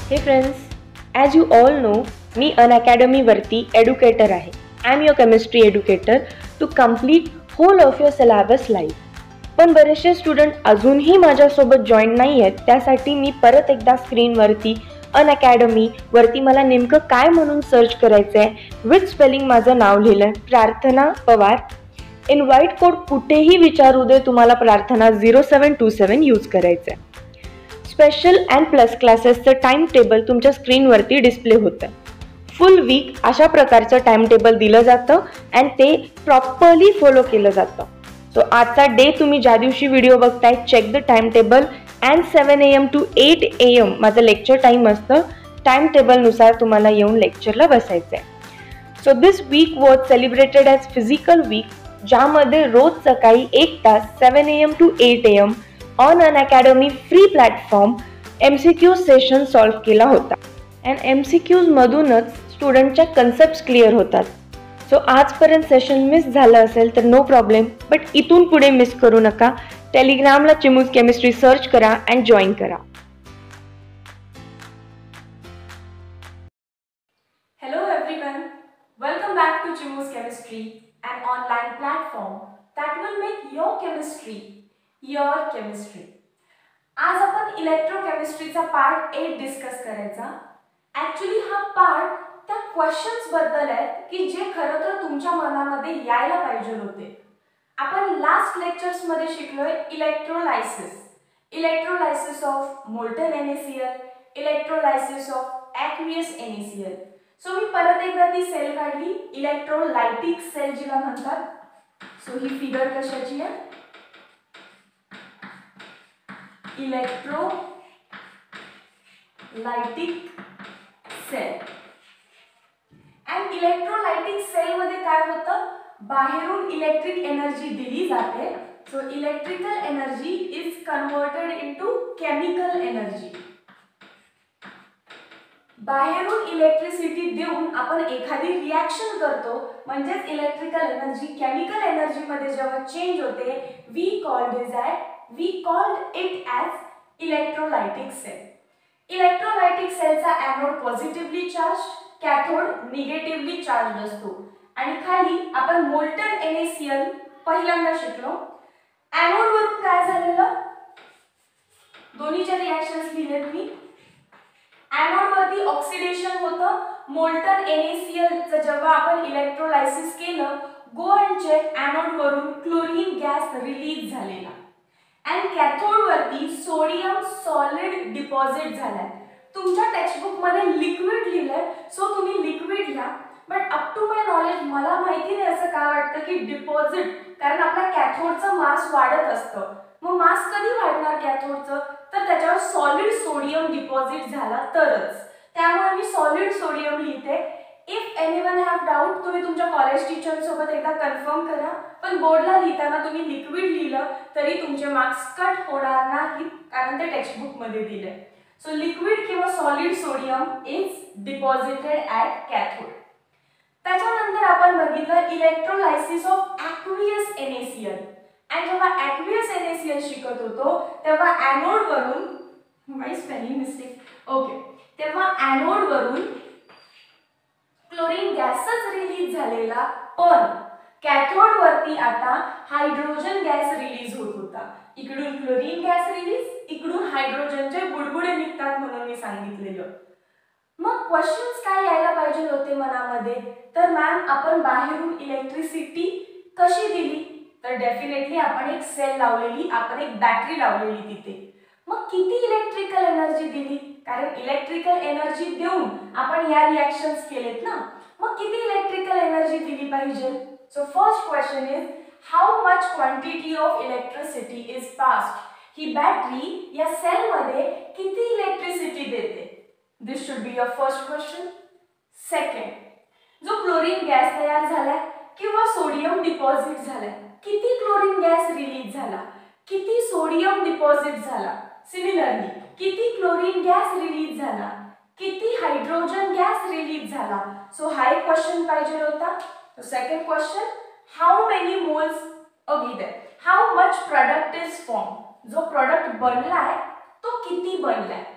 Hey friends, as you all know, मी अनअकॅडमीवरती educator आहे. I am your chemistry educator to complete whole of your syllabus life. पण बरेचसे student अजूनही माझ्यासोबत जॉईन नाही आहेत. त्यासाठी मी परत एकदा स्क्रीनवरती अनअकॅडमीवरती मला नेमकं काय म्हणून सर्च करायचं आहे, विथ स्पेलिंग माझं नाव लिहिलं आहे, प्रार्थना पवार. इन व्हाईट कोड कुठेही विचारू दे तुम्हाला प्रार्थना 0727 यूज करायचं आहे. स्पेशल अँड प्लस क्लासेसचं टाइम टेबल तुमच्या स्क्रीनवरती डिस्प्ले होतं. फुल वीक अशा प्रकारचं टाइम टेबल दिलं जातं अँड ते प्रॉपरली फॉलो केलं जातं. सो आजचा डे तुम्ही ज्या दिवशी व्हिडिओ बघताय, check the time table and 7 AM to 8 AM माझं लेक्चर टाईम असतं. टाइम टेबलनुसार तुम्हाला येऊन लेक्चरला बसायचं आहे. So this week was celebrated as physical week, ज्यामध्ये रोज सकाळी 1 तास 7 AM to 8 AM ऑन अनअकॅडमी free platform MCQ session solve केला होता. अँड MCQजमधूनच स्टुडंटच्या कन्सेप्ट्स क्लिअर होतात. सो आजपर्यंत सेशन मिस झालं असेल तर नो प्रॉब्लेम, बट इथून पुढे मिस करू नका. टेलिग्रामला चिमूज केमिस्ट्री सर्च करा अँड जॉईन करा. Hello everyone, welcome back to Chimu's Chemistry, an online platform that will make your chemistry your chemistry. आज आपण इलेक्ट्रोकेमिस्ट्रीचा पार्ट 8 डिस्कस करायचा. ॲक्च्युली हा पार्ट त्या क्वेश्चन्स बद्दल आहे की जे खरं तर तुमच्या मनामध्ये यायला पाहिजे होते. आपण लास्ट लेक्चर्समध्ये शिकलोय electrolysis of molten NaCl, electrolysis of aqueous NaCl. So मी परत एकदा ती सेल काढली, इलेक्ट्रोलायटिक सेल जिला म्हणतात. सो ही फिगर कशाची आहे? Electrolytic cell. And electrolytic cell मध्ये काय होतं? बाहेरून इलेक्ट्रिक एनर्जी दिली जाते. So electrical energy is converted into chemical energy. बाहेरून इलेक्ट्रिसिटी देऊन आपण एखादी रिॲक्शन करतो, म्हणजेच इलेक्ट्रिकल एनर्जी केमिकल एनर्जी मध्ये जेव्हा चेंज होते, we called it as electrolytic cell. Electrolytic सेलचा anode positively charge, cathode negatively charge असतो. आणि खाली आपण मोल्टन NaCl पहिल्यांदा शिकलो. एनोड वरून काय झालेलं? दोन्हीच्या रिॲक्शन्स लिहिलेत मी. एनोड वरती ऑक्सिडेशन होतं. मोल्टन NaCl चं जेव्हा आपण इलेक्ट्रोलायसिस केलं, गो अँड चेक, एनोड वरून क्लोरीन गॅस रिलीज झालेला. अँड कॅथोड वरती सोडियम सॉलिड डिपॉझिट झालाय. तुमच्या टेक्स्टबुक मध्ये लिक्विड लिहिलंय, सो तुम्ही लिक्विड घ्या. But up to my knowledge मला माहिती नाही असं का वाटतं की डिपॉझिट, कारण आपल्या कॅथोडचं मास वाढत असतं. मग मास कधी वाढणार कॅथोडचं? तर त्याच्यावर सॉलिड सोडियम डिपॉझिट झाला तरच. त्यामुळे मी सॉलिड सोडियम लिहिते. इफ एनीवन हॅव डाऊट, तुम्ही तुमच्या कॉलेज टीचर सोबत एकदा कन्फर्म करा. पण बोर्डला लिहिताना तुम्ही लिक्विड लिहिलं तरी तुमचे मार्क्स कट होणार नाहीत, कारण ते टेक्स्टबुक मध्ये दिलंय. सो लिक्विड किंवा solid sodium is deposited at cathode. त्याच्यानंतर आपण बघितलं इलेक्ट्रोलायसिस ऑफ ॲक्वियस NaCl. आणि जेव्हा ॲक्वियस NaCl शिकत होतो तेव्हा एनोड वरून, माय स्पेलिंग मिस्टेक, ओके, तेव्हा एनोड वरून क्लोरीन गॅसच रिलीज झालेला, पण कॅथोड वरती आता हायड्रोजन गॅस रिलीज होत होता. इकडून क्लोरीन गॅस रिलीज, इकडून हायड्रोजनचे बुडबुडे निघतात म्हणून मी सांगितलेलं. मग क्वेश्चन्स काय यायला पाहिजे होते मनामध्ये? तर मॅम आपण बाहेरून इलेक्ट्रिसिटी कशी दिली? तर डेफिनेटली आपण एक सेल लावलेली, आपण एक बॅटरी लावलेली तिथे. मग किती इलेक्ट्रिकल एनर्जी दिली? कारण इलेक्ट्रिकल एनर्जी देऊन आपण या रिॲक्शन्स केलेत ना. मग किती इलेक्ट्रिकल एनर्जी दिली पाहिजे? So first question is how much quantity of electricity is passed. ही बॅटरी या सेल मध्ये किती इलेक्ट्रिसिटी देते? This should be your first question. Second, जो क्लोरीन गॅस तयार झालाय किंवा सोडियम डिपॉझिट झालाय, किती क्लोरीन गॅस रिलीज झाला, किती सोडियम डिपॉझिट झाला. सिमिलरली किती क्लोरीन गॅस रिलीज झाला, किती हायड्रोजन गॅस रिलीज झाला. सो हा एक क्वेश्चन पाहिजे होता. Second question, how many moles, okay, how much product is form. जो प्रोडक्ट बनलाय तो किती बनलाय.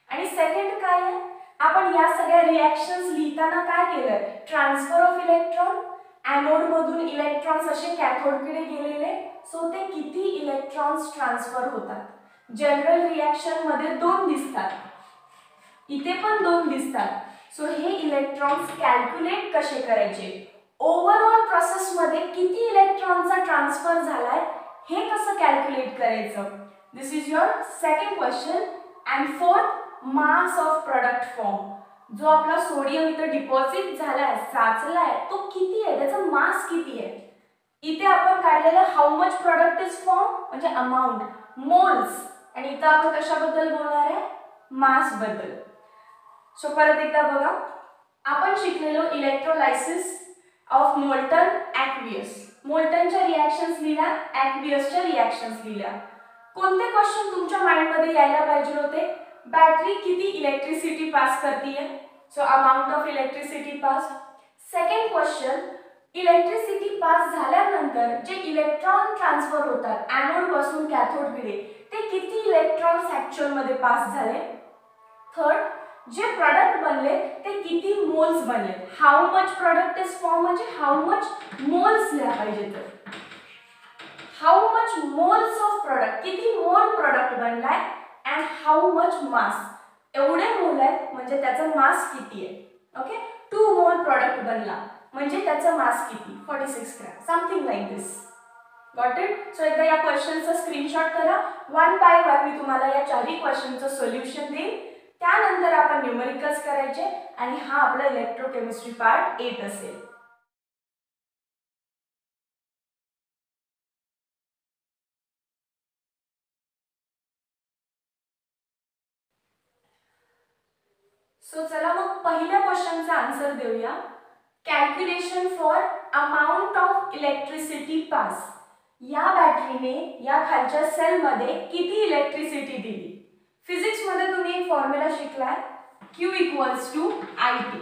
आणि सेकंड काय आहे, आपण या सगळ्या रिॲक्शन्स लिहिताना काय केलं, ट्रान्सफर ऑफ इलेक्ट्रॉन, एनोड मधून इलेक्ट्रॉन्स असे कॅथोडकडे गेलेले, सो ते किती इलेक्ट्रॉन्स ट्रान्सफर होतात. जनरल रिॲक्शन मध्ये 2 दिसतात, इथे पण 2 दिसतात. सो हे इलेक्ट्रॉन्स कॅल्क्युलेट कसे करायचे, ओव्हरऑल प्रोसेस मध्ये किती इलेक्ट्रॉनचा ट्रान्सफर झालाय हे कसं कॅल्क्युलेट करायचं. This is your second question. And fourth, mass of product form. जो आपला सोडियम इथे डिपॉझिट झालाय, साचलाय, तो किती आहे, त्याचा मास किती आहे. इथे आपण काढलेलं how much product is form म्हणजे अमाउंट, मोल्स, आणि इथे आपण कशाबद्दल बोलणार आहे, मास बद्दल. सो परत एकदा बघा, आपण शिकलेलो इलेक्ट्रोलायसिस ऑफ मोल्टन ॲक्वियस. मोल्टनच्या रिॲक्शन्स लिहिल्या, ॲक्वियसच्या रिॲक्शन्स लिहिल्या. कोणते क्वेश्चन तुमच्या माइंडमध्ये यायला पाहिजे होते, बॅटरी किती इलेक्ट्रिसिटी पास करतीये, so amount of electricity pass. Second question, electricity pass झाल्यानंतर जे इलेक्ट्रॉन ट्रान्सफर होतात एनोड पासून कॅथोडकडे, ते किती इलेक्ट्रॉन्स ऍक्च्युअल मध्ये पास झाले. थर्ड, जे प्रोडक्ट बनले ते किती मोल्स बनले, how much product is form म्हणजे हाऊ मच मोल्स लिहा पाहिजे. तर how much moles of product, किती मोल प्रोडक्ट बनलाय, अँड हाऊ मच मास, एवढे मोल आहेत म्हणजे त्याचा मास किती आहे. ओके, 2 मोल प्रोडक्ट बनला म्हणजे त्याचा मास किती, 46 gram, something like this. Got it. So एकदा या क्वेश्चनचा स्क्रीनशॉट करा. 1 बाय 1 मी तुम्हाला या 4ही क्वेश्चनचं सोल्युशन देईन. त्यानंतर आपण न्यूमेरिकल्स करायचे आणि हा आपला इलेक्ट्रोकेमिस्ट्री पार्ट 8 असेल. सो चला मग पहिल्या क्वेश्चनचा आन्सर देऊया. Calculation for amount of electricity pass. या बॅटरीने या खालच्या सेलमध्ये किती इलेक्ट्रिसिटी दिली. फिजिक्स मध्ये तुम्ही एक फॉर्म्युला शिकलाय, Q equals to IT.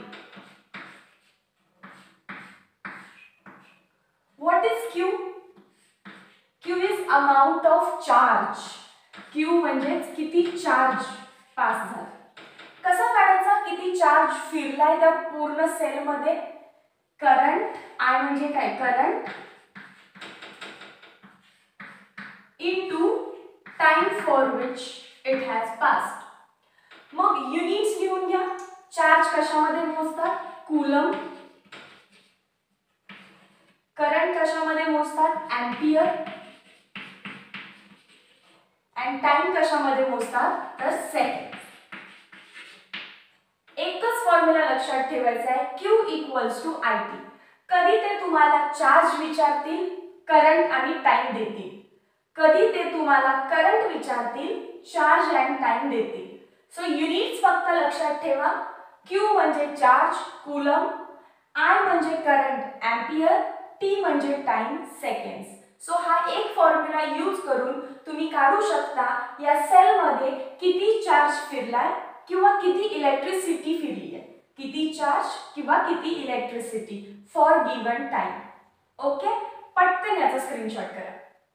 What is Q? Q is amount of charge. Q म्हणजे किती चार्ज पास झाला. कसा काढायचा, किती चार्ज फिरलाय त्या पूर्ण सेल मध्ये. करंट, I म्हणजे काय, current into time for which it has passed. मग युनिट्स लिहून घ्या. चार्ज कशामध्ये मोजतात, कूलम. करंट कशामध्ये मोजतात, एम्पियर. अँड टाइम कशामध्ये मोजतात, तर सेकंड. एकच फॉर्म्युला लक्षात ठेवायचा आहे, Q इक्वल्स टू IT. कधी ते तुम्हाला चार्ज विचारतील, करंट आणि टाइम देतील. कधी ते तुम्हाला करंट विचारतील, चार्ज अँड टाइम देतील. सो युनिट्स फक्त लक्षात ठेवा. Q म्हणजे चार्ज, कूलम. I म्हणजे करंट, एम्पियर. T म्हणजे टाइम, सेकंड्स. सो हा एक फॉर्म्युला यूज करून तुम्ही काढू शकता या सेल मध्ये किती चार्ज फिरलाय किंवा किती इलेक्ट्रिसिटी फिरली आहे. किती चार्ज किंवा किती electricity for given time. Okay, पटकन याचा स्क्रीनशॉट करा.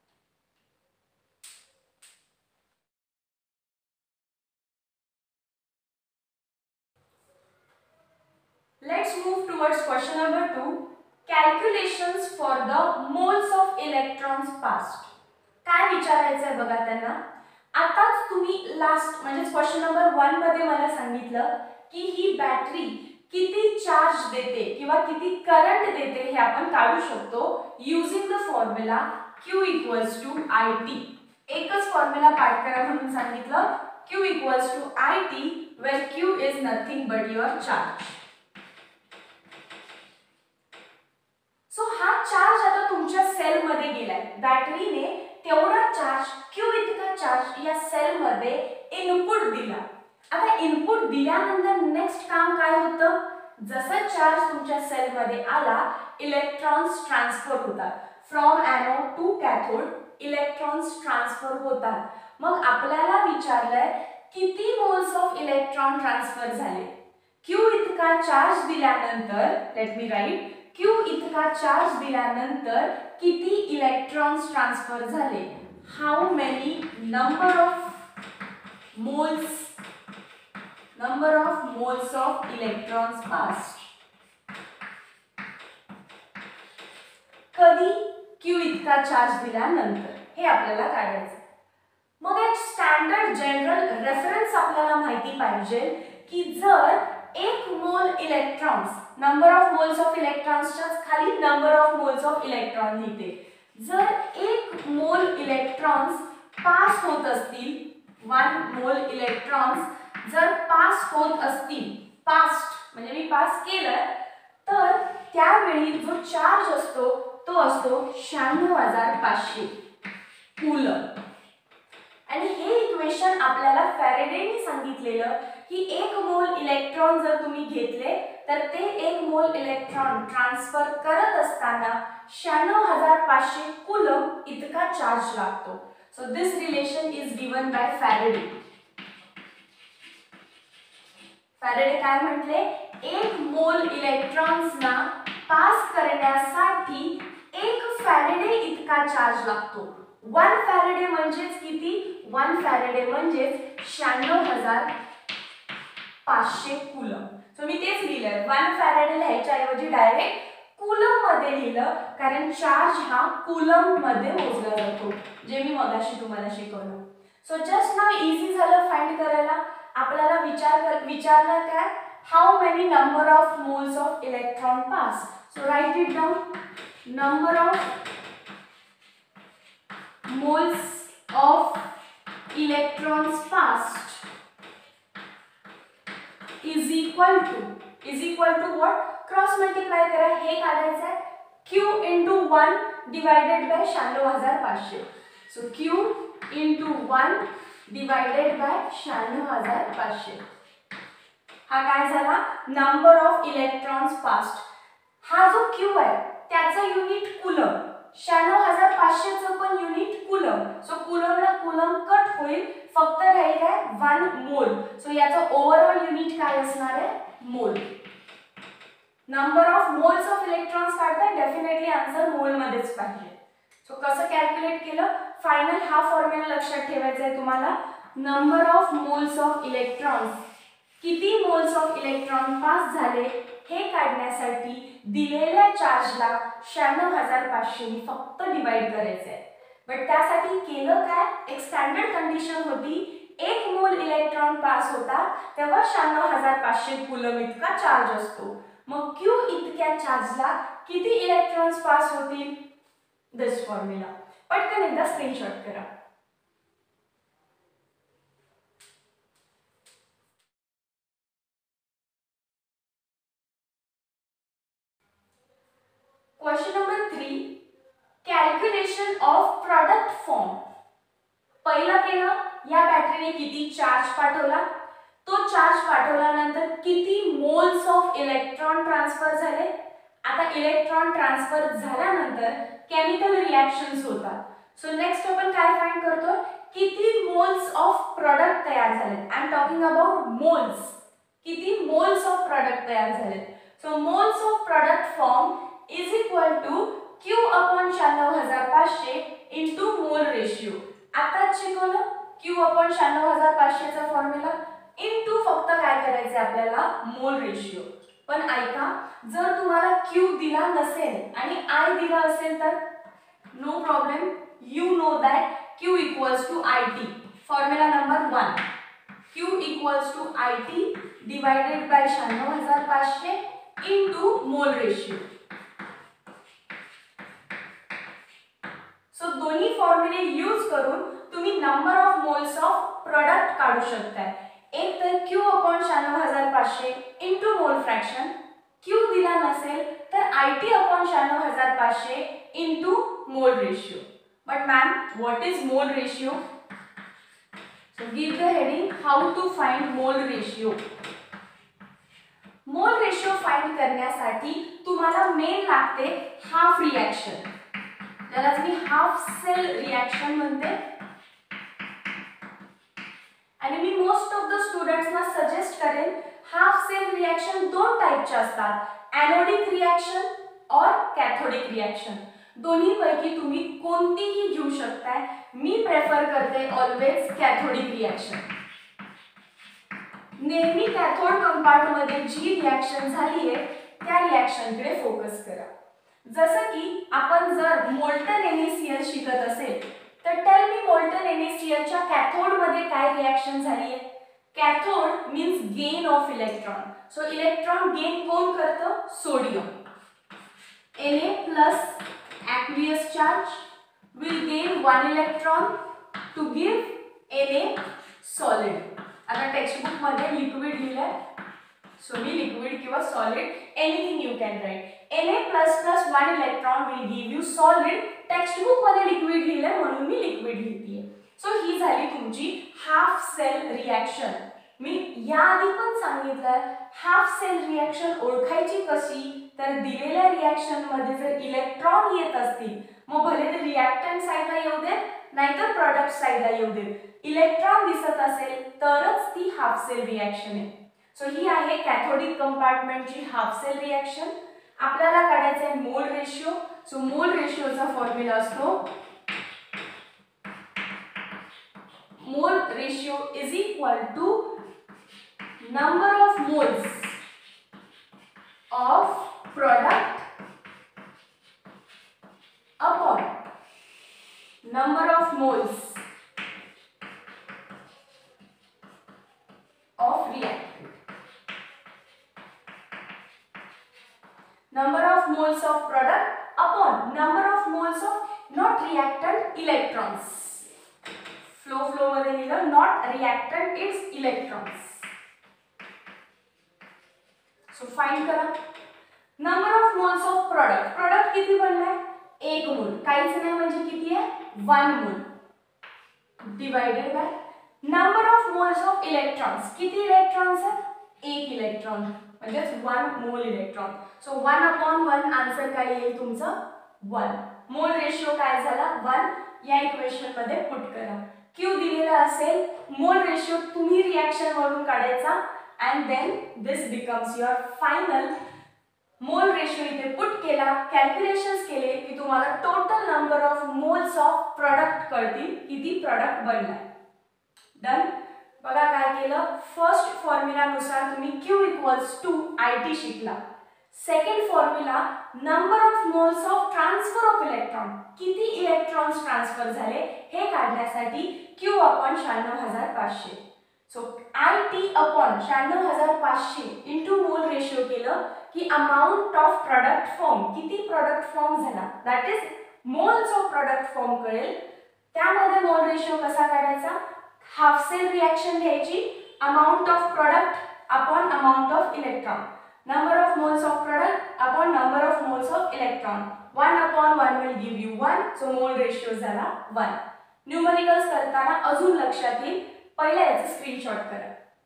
Let's move towards question number 2. Calculations for the moles of electrons passed. काय विचारायचं आहे बघा त्यांना. आताच तुम्ही लास्ट म्हणजे क्वेश्चन नंबर 1 मध्ये मला सांगितलं की ही बॅटरी किती चार्ज देते किंवा किती करंट देते हे आपण काढू शकतो using the formula Q equals to IT. एकच फॉर्म्युला पाठ करा म्हणून सांगितलं, Q equals to IT where Q is nothing but your charge. So हा चार्ज आता तुमच्या सेल मध्ये गेलाय. बॅटरीने तेवढा चार्ज, Q इतका चार्ज या सेल मध्ये इनपुट दिला. आता इनपुट दिल्यानंतर नेक्स्ट काम काय होतं, जसं चार्ज तुमच्या सेल मध्ये आला, इलेक्ट्रॉन्स ट्रान्सफर होतात. From anode to cathode electrons transfer होतात. मग आपल्याला विचारलंय किती मोल्स ऑफ इलेक्ट्रॉन ट्रान्सफर झाले. Q इतका चार्ज दिल्यानंतर, लेट मी राईट, Q इतका चार्ज दिल्यानंतर किती इलेक्ट्रॉन्स ट्रान्सफर झाले. How many number of moles number of moles of electrons pass कधी क्यू इतका चार्ज दिल्यानंतर हे आपल्याला काढायचं. मग एक स्टँडर्ड जनरल रेफरन्स आपल्याला माहिती पाहिजे की जर एक mole electrons number of moles of इलेक्ट्रॉन्सच्या खाली number of moles of electron लिहिते. जर एक मोल इलेक्ट्रॉन्स पास होत असतील 1 मोल इलेक्ट्रॉन्स जर पास होत असतील पास्ट म्हणजे मी पास केलं तर त्यावेळी जो चार्ज असतो तो असतो 96500 कूलम. आणि हे इक्वेशन आपल्याला फॅरेडेने सांगितलेलं की एक मोल इलेक्ट्रॉन जर तुम्ही घेतले तर ते एक मोल इलेक्ट्रॉन ट्रान्सफर करत असताना 96500 कूलम इतका चार्ज लागतो. So this relation is given by Faraday. Faraday काय म्हटले एक मोल इलेक्ट्रॉन्सना पास करण्यासाठी एक फॅरेडे इतका चार्ज लागतो. 1 फॅरेडे म्हणजेच किती 1 फॅरेडे म्हणजेच 96500 कूलम. सो मी तेच लिहिलं 1 फॅरेडे लिहायच्या ऐवजी डायरेक्ट कूलम मध्ये लिहिलं कारण चार्ज हा कूलम मध्ये मोजला जातो जे मी मगाशी तुम्हाला शिकवलं. सो जस्ट नाउ इझी झालं फाइंड करायला. आपल्याला विचारलं काय how many number of moles of electron pass. So write it down. Number of moles of electrons passed is equal to what? Cross multiply करा. हे काढायचं आहे q into 1 divided by 96500. so q into 1 divided by 96500. हा काय झाला number of electrons passed. हा जो q आहे त्याचा युनिट कूलम 96500 चं पण युनिट कूलम. सो कूलमला कूलम कट होईल फक्त राहील काय 1 मोल. सो याचा ओव्हरऑल युनिट काय असणार आहे mole. Number of moles of electrons काढताय डेफिनेटली आन्सर मोल मध्येच पाहिजे. सो कसं कॅल्क्युलेट केलं फायनल हा फॉर्म्युला लक्षात ठेवायचा आहे तुम्हाला. Number of moles of electrons किती मोल्स ऑफ इलेक्ट्रॉन पास झाले हे काढण्यासाठी दिलेल्या चार्जला 96500 ने फक्त डिवाइड करायचे आहे. बट त्यासाठी केलं काय एक स्टँडर्ड कंडिशन होती एक मोल इलेक्ट्रॉन पास होता तेव्हा 96500 कूलम इतका चार्ज असतो. मग q इतक्या चार्जला किती इलेक्ट्रॉन्स पास होतील दिस फॉर्म्युला. पटकन एकदा स्क्रीनशॉट करा. Question number 3 calculation of product form. पहिला केला या बॅटरीने किती चार्ज पाठवला तो चार्ज पाठवल्यानंतर किती मोल्स ऑफ इलेक्ट्रॉन ट्रान्सफर झाले. आता इलेक्ट्रॉन ट्रान्सफर झाल्यानंतर केमिकल रिएक्शन्स होतात. सो नेक्स्ट आपण काय फाइंड करतो किती मोल्स ऑफ प्रोडक्ट तयार झाले. I am talking about moles. किती मोल्स ऑफ प्रोडक्ट तयार झाले. So moles of product form is equal to q upon 96500 into mole ratio. आता शिकवलं q upon 96500 चा फॉर्म्युला into फक्त काय करायचे आपल्याला मोल रेशियो. पण ऐका जर तुम्हाला q दिला नसेल आणि i दिला असेल तर no problem you know that q equals to it. Formula number 1 q equals to it divided by 96500 into mole ratio. So दोन्ही फॉर्म्युले यूज करून तुम्ही number of moles of product काढू शकता. एक तर q upon 96500 into mole fraction. q दिला नसेल तर it upon 96500 into mole ratio. But ma'am what is mole ratio. So give the heading how to find mole ratio. Mole ratio find करण्यासाठी तुम्हाला main लागते हाफ रिएक्शन. त्यालाच मी half cell reaction म्हणते. आणि मी मोस्ट ऑफ द स्टुडंट्सना suggest करेन half cell reaction दोन टाइपचे असतात एनोडिक रिएक्शन और कॅथोडिक रिएक्शन. दोन्हीपैकी तुम्ही कोणतीही घेऊ शकताय. मी प्रेफर करते ऑलवेज कॅथोडिक रिएक्शन. नेहमी कॅथोड कंपार्टमध्ये जी रिॲक्शन झाली आहे त्या रिॲक्शनकडे फोकस करा. जसं की आपण जर मोल्टन NaCl शिकत असेल तर टेल मी मोल्टन NaClच्या कॅथोड मध्ये काय रिॲक्शन झाली आहे. Cathode means gain of electron. So electron gain कोण करतं? Sodium. Na plus aqueous charge will gain one electron to give Na solid. आता टेक्स्टबुक मध्ये लिक्विड लिहिलंय, सो मी लिक्विड किंवा solid anything you can write. Na plus plus one electron will give you solid. Textbook मध्ये liquid लिहिलंय म्हणून मी liquid लिहितीये. So ही झाली तुमची हाफ सेल रिॲक्शन. मी याआधी पण सांगितलं हाफ सेल रिॲक्शन ओळखायची कशी, तर दिलेल्या रिॲक्शन मध्ये जर इलेक्ट्रॉन येत असतील मग भले ते रिॲक्टंट साइडला येऊ देत नाहीतर प्रॉडक्ट साइडला येऊ देत, इलेक्ट्रॉन दिसत असेल तरच ती हाफ सेल रिॲक्शन आहे. सो ही आहे कॅथोडिक कंपार्टमेंटची हाफ सेल रिॲक्शन. आपल्याला काढायचा आहे मोल रेशिओ. सो मोल रेशिओचा फॉर्म्युला असतो mole ratio is equal to number of moles of product upon number of moles of reactant. Number of moles of product upon number of moles of not reactant electrons. Flow मध्ये लिहिलं not reactant it's electrons. So find करा number of moles of product. Product किती बनलाय? 1 मोल. काहीच नाही म्हणजे किती आहे? 1 mole divided by number of moles of electrons. किती इलेक्ट्रॉन्स आहेत? 1 इलेक्ट्रॉन म्हणजे 1 मोल इलेक्ट्रॉन. सो 1/1 आन्सर काय येईल तुमचं? 1. मोल रेशिओ काय झाला? 1. या इक्वेशन मध्ये पुट करा. क्यू दिलेला असेल मोल रेशिओ तुम्ही रिॲक्शन वरून काढायचा and then this becomes your final mole ratio. इथे पुट केला, कॅल्क्युलेशन्स केले की तुम्हाला total number of moles of product कळतील किती प्रोडक्ट बनलाय. डन. बघा काय केलं. फर्स्ट फॉर्म्युला नुसार तुम्ही Q इक्वल्स टू IT शिकला. Second formula number of moles of transfer of electron, किती इलेक्ट्रॉन्स ट्रान्सफर झाले हे काढण्यासाठी Q upon 96,500. So IT upon 96,500 into mole ratio केलं की अमाउंट ऑफ प्रोडक्ट फॉर्म, किती प्रोडक्ट फॉर्म झाला that is moles of product form कळेल. त्यामध्ये मोल रेशिओ कसा काढायचा? हाफ सेल रिॲक्शन घ्यायची. Amount of product upon amount of electron. Number of moles of product upon number of moles of electron. 1/1 will give you 1. So mole ratio झाला 1. Numericals करताना अजून लक्षात येईल. पहिला याचा स्क्रीनशॉट करा.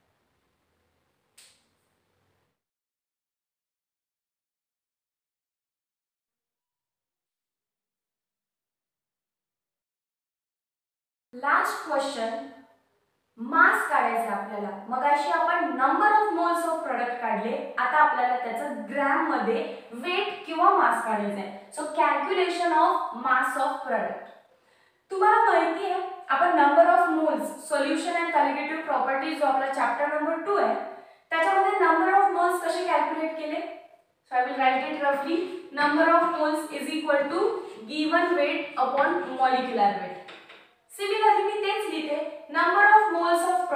लास्ट क्वेश्चन मास काढायचा आपल्याला. मगाशी आपण number of moles of product काढले, आता आपल्याला त्याचं ग्रॅम मध्ये वेट किंवा मास काढायचा आहे. So calculation of mass of product. तुम्हाला माहिती आहे आपण number of moles solution and colligative properties जो आपला चॅप्टर नंबर 2 आहे त्याच्यामध्ये नंबर ऑफ मोल्स कसे कॅल्क्युलेट केले. So I will write it रफली. Number of moles is equal to given weight upon molecular weight. Similarly मी तेच लिहिते. Number of moles of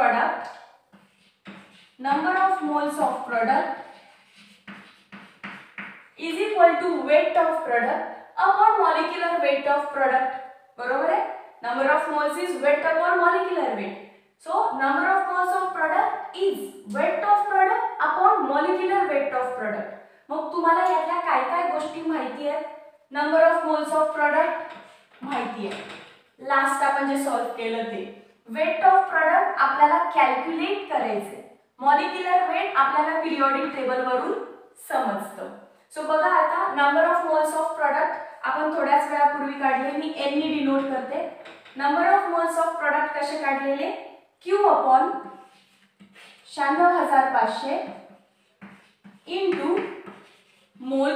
product is equal to weight of product upon molecular weight of product. बरोबर आहे. Number of moles is weight upon molecular weight. So number of moles of product is weight of product upon molecular weight of product. मग तुम्हाला यातल्या काय काय गोष्टी माहिती आहेत? Number of moles of product माहिती आहे. लास्ट आपण जे सॉल्व केलं ते. वेट ऑफ प्रोडक्ट आपल्याला कॅल्क्युलेट करायचे. मॉलिक्युलर वेट आपल्याला पिरियोडिक टेबल वरून समजतं. सो बघा आता number of moles of product आपण थोड्याच वेळापूर्वी काढले. मी N नी डिनोट करते. Number of moles of product कसे काढलेले? Q upon 96,500 into mole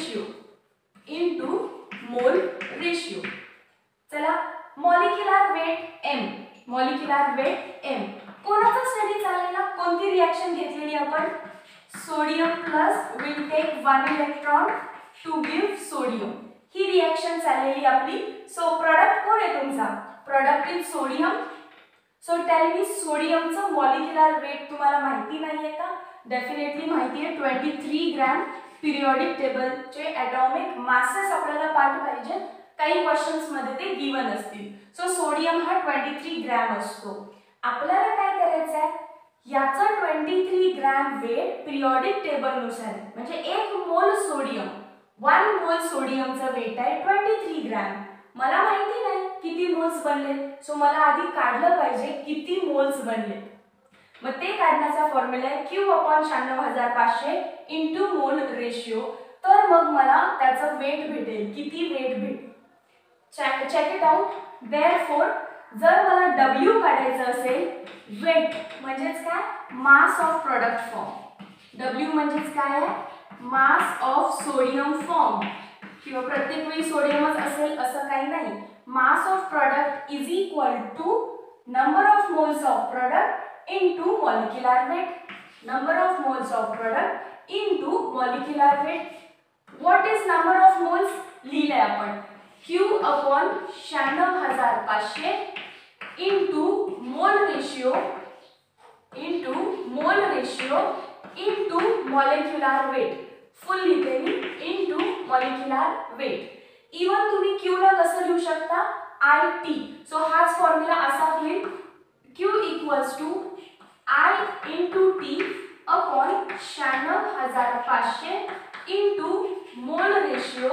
ratio. चला मॉलिक्युलर वेट M कोणाचा स्टडी चाललेला, कोणती रिएक्शन घेतलेली आपण, sodium plus will take 1 electron to give sodium, ही रिएक्शन चाललेली आपली. सो प्रोडक्ट कोण आहे तुमचा, product is sodium. So tell me सोडियमचं मॉलिक्युलर वेट तुम्हाला माहिती नाहीये का, डेफिनेटली माहिती आहे, 23 ग्रॅम. पिरियॉडिक टेबलचे ॲटॉमिक मासेस आपल्याला पाठ पाहिजे, काही क्वेश्चन्स मध्ये ते गिवन असतील. सो सोडियम हा 23 ग्रॅम असतो. आपल्याला काय करायचं आहे, याचं 23 ग्रॅम वेट पिरियॉडिक टेबलनुसार आहे, म्हणजे 1 मोल सोडियम, 1 मोल सोडियमचं वेट आहे 23 ग्रॅम. मला माहिती नाही किती मोल्स बनले, सो मला आधी काढलं पाहिजे किती मोल्स बनले. मग ते काढण्याचा फॉर्म्युला आहे Q/96500 इंटू मोल रेशिओ. तर मग मला त्याचं वेट भेटेल, किती वेट भेटेल. Check it out. देअरफॉर जर मला W काढायचं असेल, वेट म्हणजेच काय, mass of product form. W म्हणजेच काय आहे, मास ऑफ सोडियम फॉर्म, किंवा प्रत्येक वेळी सोडियमच असेल असं काही नाही. Mass of product is equal to number of moles of product into molecular weight. Number of moles of product into molecular weight. What is number of moles? लिहिलंय आपण Q/96500 into mole ratio into molecular weight. Full लिहिते मी into molecular weight. Even तुम्ही Q ला कसं लिहू शकता, IT. So हाच फॉर्म्युला असा होईल, Q equals to I into T upon 96500 into mole ratio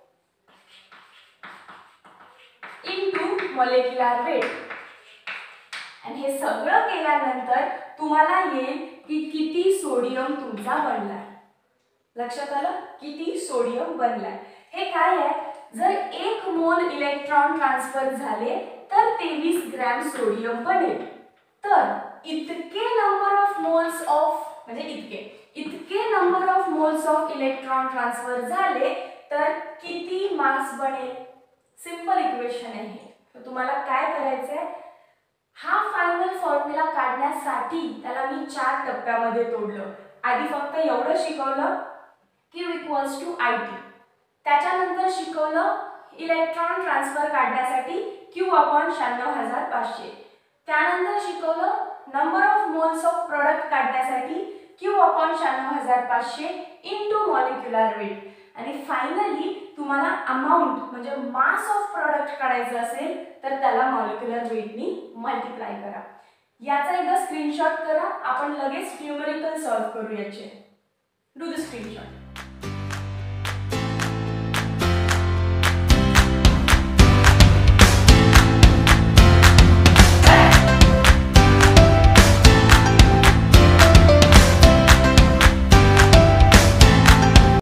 into molecular weight. आणि हे सगळं केल्यानंतर तुम्हाला येईल की किती सोडियम तुमचा बनलाय. लक्षात आलं, किती सोडियम बनलाय. हे काय आहे, जर 1 मोल इलेक्ट्रॉन ट्रान्सफर झाले तर 23 ग्रॅम सोडियम बनेल. तर इतके नंबर ऑफ मोल्स ऑफ, म्हणजे इतके number of moles of electron transfer झाले तर किती मास बनेल. सिंपल इक्वेशन आहे. तर तुम्हाला काय करायचंय, हा फायनल फॉर्म्युला काढण्यासाठी त्याला मी 4 टप्प्यामध्ये तोडलं. आधी फक्त एवढं शिकवलं Q equals to IT. त्याच्यानंतर शिकवलं इलेक्ट्रॉन ट्रान्सफर काढण्यासाठी Q/96500. त्यानंतर शिकवलं number of moles of product काढण्यासाठी Q/96500 इंटू मॉलिक्युलर वेट. आणि फायनली तुम्हाला अमाऊंट म्हणजे मास ऑफ प्रोडक्ट काढायचं असेल तर त्याला मॉलिक्युलर वेटनी मल्टिप्लाय करा. याचा एकदा स्क्रीनशॉट करा, आपण लगेच न्यूमेरिकल सॉल्व करू याचे. Do the screenshot.